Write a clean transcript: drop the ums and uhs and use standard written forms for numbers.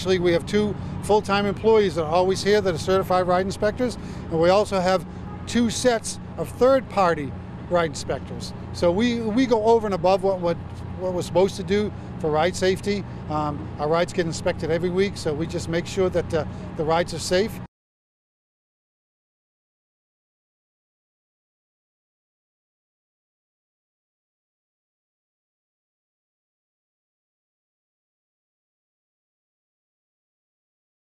Actually, we have 2 full-time employees that are always here that are certified ride inspectors, and we also have 2 sets of third-party ride inspectors. So we go over and above what we're supposed to do for ride safety. Our rides get inspected every week, so we just make sure that the rides are safe.